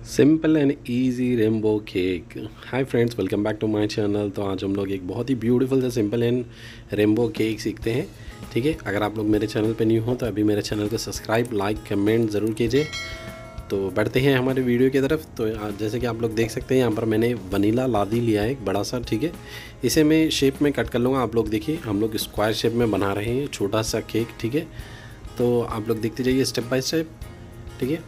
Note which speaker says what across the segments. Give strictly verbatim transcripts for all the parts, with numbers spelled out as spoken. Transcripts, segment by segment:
Speaker 1: Simple and easy rainbow cake. Hi friends, welcome back to my channel. तो आज हम लोग एक बहुत ही ब्यूटीफुल सा सिंपल एंड रेनबो केक सीखते हैं। ठीक है, अगर आप लोग मेरे चैनल पे न्यू हो तो अभी मेरे चैनल को सब्सक्राइब लाइक कमेंट ज़रूर कीजिए। तो बढ़ते हैं हमारे वीडियो की तरफ। तो जैसे कि आप लोग देख सकते हैं, यहाँ पर मैंने वनीला लादी लिया है एक बड़ा सा। ठीक है, इसे मैं शेप में कट कर लूँगा। आप लोग देखिए, हम लोग स्क्वायर शेप में बना रहे हैं छोटा सा केक। ठीक है, तो आप लोग देखते जाइए स्टेप बाय स्टेप। ठीक है,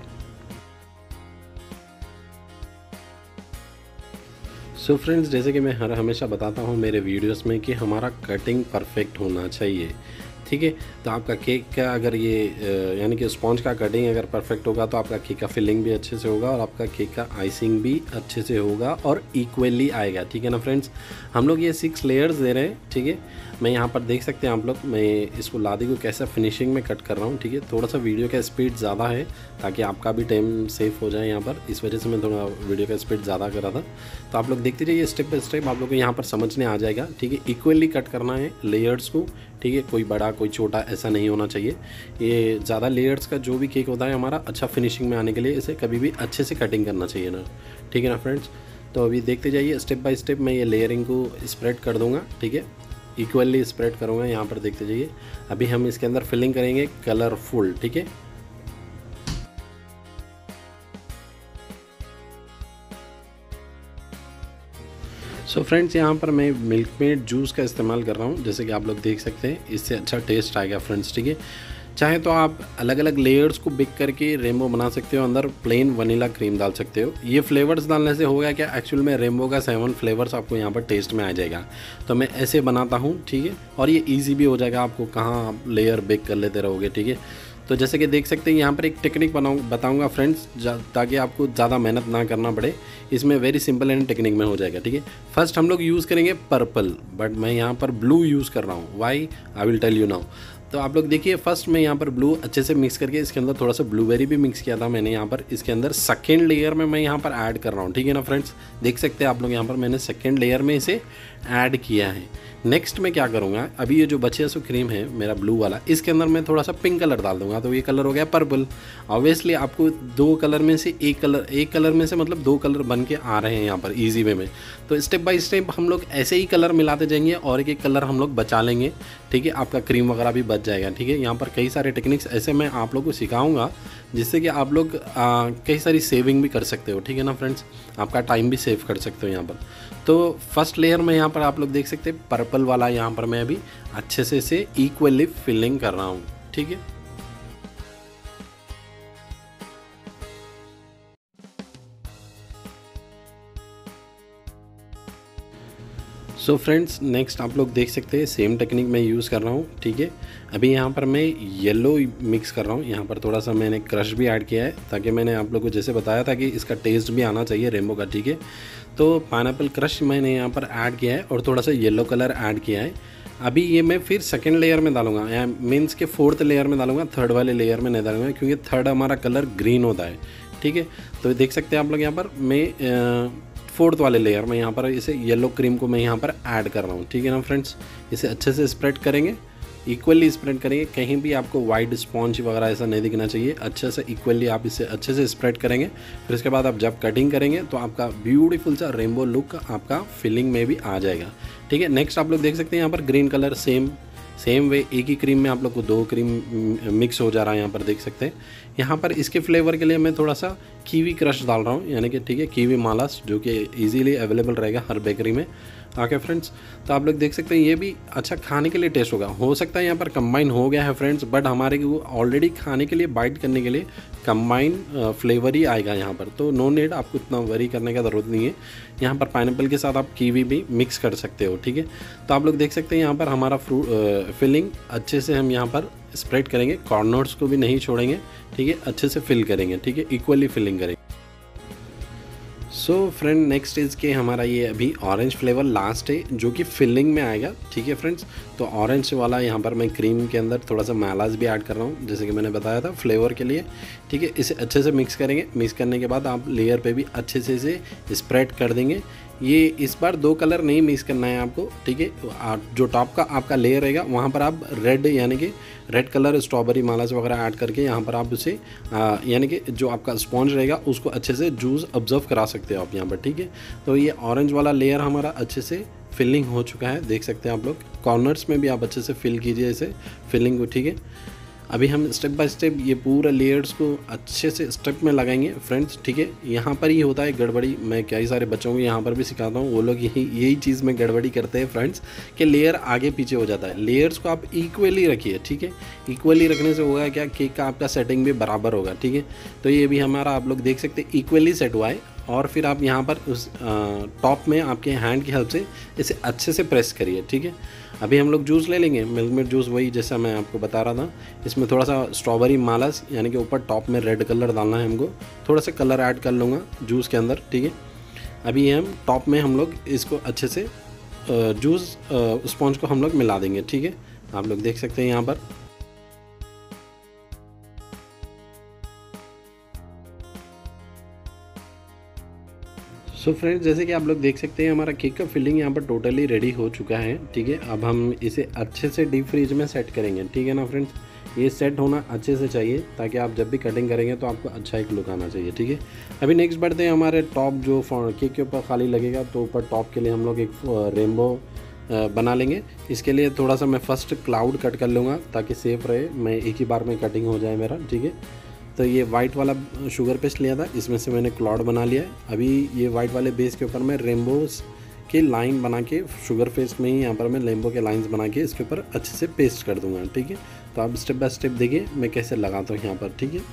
Speaker 1: सो so फ्रेंड्स, जैसे कि मैं हर हमेशा बताता हूँ मेरे वीडियोस में कि हमारा कटिंग परफेक्ट होना चाहिए। ठीक है, तो आपका केक का अगर ये यानी कि स्पॉन्ज का कटिंग अगर परफेक्ट होगा तो आपका केक का फिलिंग भी अच्छे से होगा और आपका केक का आइसिंग भी अच्छे से होगा और इक्वली आएगा। ठीक है ना फ्रेंड्स, हम लोग ये सिक्स लेयर्स दे रहे हैं। ठीक है, मैं यहाँ पर देख सकते हैं आप लोग, मैं इसको लादी को कैसा फिनिशिंग में कट कर रहा हूँ। ठीक है, थोड़ा सा वीडियो का स्पीड ज़्यादा है ताकि आपका भी टाइम सेफ हो जाए यहाँ पर, इस वजह से मैं थोड़ा वीडियो का स्पीड ज़्यादा कर रहा था। तो आप लोग देखते जाइए स्टेप बाय स्टेप, आप लोग को यहाँ पर समझने आ जाएगा। ठीक है, इक्वली कट करना है लेयर्स को। ठीक है, कोई बड़ा कोई छोटा ऐसा नहीं होना चाहिए। ये ज़्यादा लेयर्स का जो भी केक होता है हमारा अच्छा फिनिशिंग में आने के लिए इसे कभी भी अच्छे से कटिंग करना चाहिए ना। ठीक है ना फ्रेंड्स, तो अभी देखते जाइए स्टेप बाय स्टेप। मैं ये लेयरिंग को स्प्रेड कर दूँगा। ठीक है, इक्वली स्प्रेड करूँगा। यहाँ पर देखते जाइए, अभी हम इसके अंदर फिलिंग करेंगे कलरफुल। ठीक है, सो फ्रेंड्स, यहाँ पर मैं मिल्क मेड जूस का इस्तेमाल कर रहा हूँ। जैसे कि आप लोग देख सकते हैं, इससे अच्छा टेस्ट आएगा फ्रेंड्स। ठीक है, चाहे तो आप अलग अलग लेयर्स को बिक करके रेनबो बना सकते हो, अंदर प्लेन वनीला क्रीम डाल सकते हो। ये फ्लेवर्स डालने से होगा क्या, एक्चुअल में रेनबो का सेवन फ्लेवर्स आपको यहाँ पर टेस्ट में आ जाएगा। तो मैं ऐसे बनाता हूँ। ठीक है, और ये ईजी भी हो जाएगा, आपको कहाँ आप लेयर बेक कर लेते रहोगे। ठीक है, तो जैसे कि देख सकते हैं यहाँ पर एक टेक्निक बनाऊँ बताऊँगा फ्रेंड्स, ताकि आपको ज़्यादा मेहनत ना करना पड़े। इसमें वेरी सिंपल एंड टेक्निक में हो जाएगा। ठीक है, फर्स्ट हम लोग यूज़ करेंगे पर्पल, बट मैं यहाँ पर ब्लू यूज़ कर रहा हूँ। Why, I will tell you now. तो आप लोग देखिए, फर्स्ट मैं यहाँ पर ब्लू अच्छे से मिक्स करके इसके अंदर थोड़ा सा ब्लूबेरी भी मिक्स किया था मैंने यहाँ पर इसके अंदर सेकेंड लेयर में मैं यहाँ पर ऐड कर रहा हूँ। ठीक है ना फ्रेंड्स, देख सकते हैं आप लोग यहाँ पर मैंने सेकेंड लेयर में इसे ऐड किया है। नेक्स्ट मैं क्या करूँगा, अभी ये जो बचे सो क्रीम है मेरा ब्लू वाला, इसके अंदर मैं थोड़ा सा पिंक कलर डाल दूंगा। तो ये कलर हो गया पर्पल। ऑब्वियसली आपको दो कलर में से एक कलर एक कलर में से मतलब दो कलर बन के आ रहे हैं यहाँ पर ईजी वे में। तो स्टेप बाय स्टेप हम लोग ऐसे ही कलर मिलाते जाएंगे और एक एक कलर हम लोग बचा लेंगे। ठीक है, आपका क्रीम वगैरह भी बच जाएगा। ठीक है, यहाँ पर कई सारे टेक्निक्स ऐसे मैं आप लोग को सिखाऊंगा जिससे कि आप लोग आ, कई सारी सेविंग भी कर सकते हो। ठीक है ना फ्रेंड्स, आपका टाइम भी सेव कर सकते हो यहाँ पर। तो फर्स्ट लेयर में यहाँ पर आप लोग देख सकते हैं पर्पल वाला, यहाँ पर मैं अभी अच्छे से इसे इक्वली फिलिंग कर रहा हूँ। ठीक है, सो फ्रेंड्स, नेक्स्ट आप लोग देख सकते हैं सेम टेक्निक मैं यूज़ कर रहा हूँ। ठीक है, अभी यहाँ पर मैं येलो मिक्स कर रहा हूँ। यहाँ पर थोड़ा सा मैंने क्रश भी ऐड किया है ताकि मैंने आप लोग को जैसे बताया था कि इसका टेस्ट भी आना चाहिए रेनबो का। ठीक है, तो पाइनएप्पल क्रश मैंने यहाँ पर ऐड किया है और थोड़ा सा येलो कलर ऐड किया है। अभी ये मैं फिर सेकेंड लेयर में डालूंगा, या मीन्स के फोर्थ लेयर में डालूंगा, थर्ड वाले लेयर में नहीं डालूंगा क्योंकि थर्ड हमारा कलर ग्रीन होता है। ठीक है, तो देख सकते हैं आप लोग यहाँ पर मैं फोर्थ वाले लेयर में यहाँ पर इसे येलो क्रीम को मैं यहाँ पर ऐड कर रहा हूँ। ठीक है ना फ्रेंड्स, इसे अच्छे से स्प्रेड करेंगे, इक्वली स्प्रेड करेंगे, कहीं भी आपको वाइट स्पॉन्ज वगैरह ऐसा नहीं दिखना चाहिए। अच्छे से इक्वली आप इसे अच्छे से स्प्रेड करेंगे। फिर इसके बाद आप जब कटिंग करेंगे तो आपका ब्यूटीफुल सा रेनबो लुक आपका फिलिंग में भी आ जाएगा। ठीक है, नेक्स्ट आप लोग देख सकते हैं यहाँ पर green colour same same way एक ही क्रीम में आप लोग को दो क्रीम मिक्स हो जा रहा है। यहाँ पर देख सकते हैं, यहाँ पर इसके फ्लेवर के लिए मैं थोड़ा सा कीवी क्रश डाल रहा हूँ, यानी कि ठीक है कीवी मालास, जो कि इजीली अवेलेबल रहेगा हर बेकरी में। ओके फ्रेंड्स, तो आप लोग देख सकते हैं ये भी अच्छा खाने के लिए टेस्ट होगा। हो सकता है यहाँ पर कंबाइन हो गया है फ्रेंड्स, बट हमारे को ऑलरेडी खाने के लिए बाइट करने के लिए कंबाइन फ्लेवर ही आएगा यहाँ पर। तो नो नीड, आपको इतना वरी करने का ज़रूरत नहीं है। यहाँ पर पाइनएप्पल के साथ आप कीवी भी मिक्स कर सकते हो। ठीक है, तो आप लोग देख सकते हैं यहाँ पर हमारा फ्रूट फिलिंग अच्छे से हम यहाँ पर स्प्रेड करेंगे, कॉर्नर्स को भी नहीं छोड़ेंगे। ठीक है, अच्छे से फिल करेंगे। ठीक है, इक्वली फिलिंग करेंगे। सो फ्रेंड, नेक्स्ट इज़ के हमारा ये अभी ऑरेंज फ्लेवर लास्ट है जो कि फिलिंग में आएगा। ठीक है फ्रेंड्स, तो ऑरेंज वाला यहाँ पर मैं क्रीम के अंदर थोड़ा सा मालास भी ऐड कर रहा हूँ जैसे कि मैंने बताया था फ्लेवर के लिए। ठीक है, इसे अच्छे से मिक्स करेंगे। मिक्स करने के बाद आप लेयर पे भी अच्छे से इसे स्प्रेड कर देंगे, ये इस बार दो कलर नहीं मिक्स करना है आपको, ठीक है। जो टॉप का आपका लेयर रहेगा वहाँ पर आप रेड यानी कि रेड कलर स्ट्रॉबेरी मालास वगैरह ऐड करके यहाँ पर आप उसे यानी कि जो आपका स्पॉन्ज रहेगा उसको अच्छे से जूस ऑब्जर्व करा सकते हो आप यहाँ पर, ठीक है। तो ये ऑरेंज वाला लेयर हमारा अच्छे से फिलिंग हो चुका है, देख सकते हैं आप लोग। कॉर्नर्स में भी आप अच्छे से फिल कीजिए इसे फिलिंग को, ठीक है। अभी हम स्टेप बाय स्टेप ये पूरा लेयर्स को अच्छे से स्टेप में लगाएंगे फ्रेंड्स, ठीक है। यहाँ पर ही होता है गड़बड़ी, मैं कई सारे बच्चों को यहाँ पर भी सिखाता हूँ, वो लोग यही यही चीज़ में गड़बड़ी करते हैं फ्रेंड्स कि लेयर आगे पीछे हो जाता है। लेयर्स को आप इक्वली रखिए, ठीक है। इक्वली रखने से होगा क्या, केक का आपका सेटिंग भी बराबर होगा, ठीक है। तो ये भी हमारा आप लोग देख सकते हैं इक्वली सेट हुआ है। और फिर आप यहाँ पर उस टॉप में आपके हैंड की हेल्प से इसे अच्छे से प्रेस करिए, ठीक है। अभी हम लोग जूस ले लेंगे, मिल्क मेड जूस, वही जैसा मैं आपको बता रहा था। इसमें थोड़ा सा स्ट्रॉबेरी मालास यानी कि ऊपर टॉप में रेड कलर डालना है हमको, थोड़ा सा कलर ऐड कर लूँगा जूस के अंदर, ठीक है। अभी हम टॉप में हम लोग इसको अच्छे से जूस स्पॉन्ज को हम लोग मिला देंगे, ठीक है। आप लोग देख सकते हैं यहाँ पर। सो so फ्रेंड्स, जैसे कि आप लोग देख सकते हैं हमारा केक का फिलिंग यहाँ पर टोटली रेडी हो चुका है, ठीक है। अब हम इसे अच्छे से डीप फ्रीज में सेट करेंगे, ठीक है ना फ्रेंड्स। ये सेट होना अच्छे से चाहिए ताकि आप जब भी कटिंग करेंगे तो आपको अच्छा एक लुक आना चाहिए, ठीक है। अभी नेक्स्ट बढ़ते हैं हमारे टॉप जो केक के ऊपर खाली लगेगा, तो ऊपर टॉप के लिए हम लोग एक रेनबो बना लेंगे। इसके लिए थोड़ा सा मैं फर्स्ट क्लाउड कट कर लूँगा ताकि सेफ रहे, मैं एक ही बार में कटिंग हो जाए मेरा, ठीक है। तो ये वाइट वाला शुगर पेस्ट लिया था, इसमें से मैंने क्लाउड बना लिया है। अभी ये वाइट वाले बेस के ऊपर मैं रेनबोस की लाइन बना के शुगर पेस्ट में ही यहाँ पर मैं रेनबो के लाइंस बना के इसके ऊपर अच्छे से पेस्ट कर दूँगा, ठीक है। तो आप स्टेप बाय स्टेप देखिए मैं कैसे लगाता हूँ यहाँ पर, ठीक है।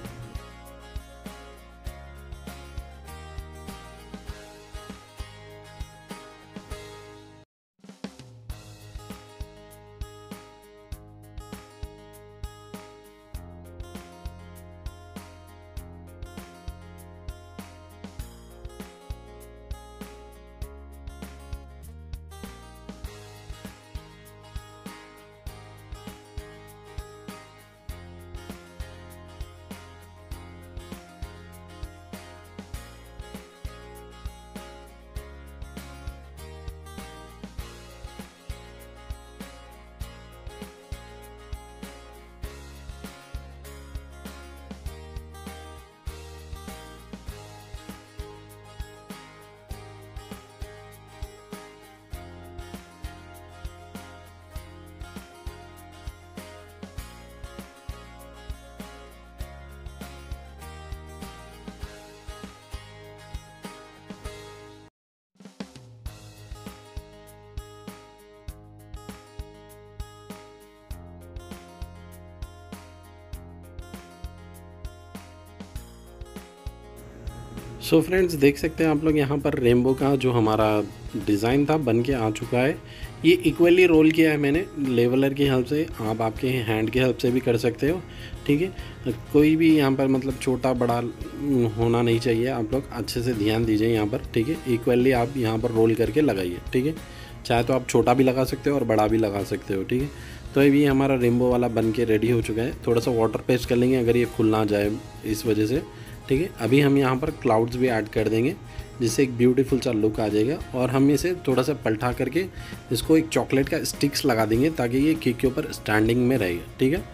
Speaker 1: सो so फ्रेंड्स, देख सकते हैं आप लोग यहाँ पर रेनबो का जो हमारा डिज़ाइन था बन के आ चुका है। ये इक्वली रोल किया है मैंने लेवलर की हेल्प से, आप आपके हैंड की हेल्प से भी कर सकते हो, ठीक है। कोई भी यहाँ पर मतलब छोटा बड़ा होना नहीं चाहिए, आप लोग अच्छे से ध्यान दीजिए यहाँ पर, ठीक है। इक्वली आप यहाँ पर रोल करके लगाइए, ठीक है। चाहे तो आप छोटा भी लगा सकते हो और बड़ा भी लगा सकते हो, ठीक है। तो ये हमारा रेनबो वाला बन के रेडी हो चुका है। थोड़ा सा वाटर पेस्ट कर लेंगे अगर ये खुल ना जाए इस वजह से, ठीक है। अभी हम यहाँ पर क्लाउड्स भी ऐड कर देंगे जिससे एक ब्यूटीफुल सा लुक आ जाएगा। और हम इसे थोड़ा सा पलटा करके इसको एक चॉकलेट का स्टिक्स लगा देंगे ताकि ये केक के ऊपर स्टैंडिंग में रहेगा, ठीक है।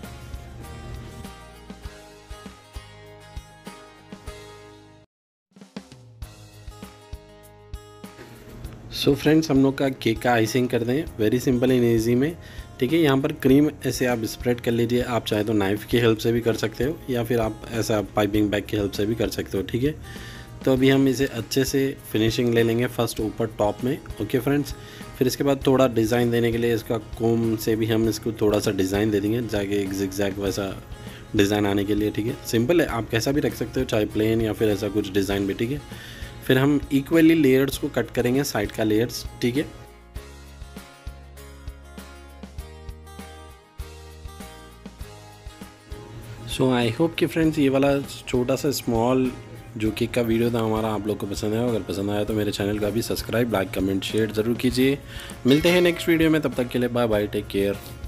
Speaker 1: सो so फ्रेंड्स, हम लोग का केक का आइसिंग कर दें वेरी सिंपल एंड ईजी में, ठीक है। यहाँ पर क्रीम ऐसे आप स्प्रेड कर लीजिए, आप चाहे तो नाइफ़ की हेल्प से भी कर सकते हो या फिर आप ऐसा पाइपिंग बैग की हेल्प से भी कर सकते हो, ठीक है। तो अभी हम इसे अच्छे से फिनिशिंग ले लेंगे फर्स्ट ऊपर टॉप में, ओके फ्रेंड्स। फिर इसके बाद थोड़ा डिज़ाइन देने के लिए इसका कोम से भी हम इसको थोड़ा सा डिज़ाइन दे देंगे जाके एक जिगजैग वैसा डिज़ाइन आने के लिए, ठीक है। सिंपल है, आप कैसा भी रख सकते हो, चाहे प्लेन या फिर ऐसा कुछ डिज़ाइन भी, ठीक है। फिर हम इक्वली लेयर्स को कट करेंगे, साइड का लेयर्स, ठीक है। सो आई होप कि फ्रेंड्स ये वाला छोटा सा स्मॉल जो केक का वीडियो था हमारा आप लोग को पसंद आया। अगर पसंद आया तो मेरे चैनल का भी सब्सक्राइब, लाइक, कमेंट, शेयर ज़रूर कीजिए। मिलते हैं नेक्स्ट वीडियो में, तब तक के लिए बाय बाय, टेक केयर।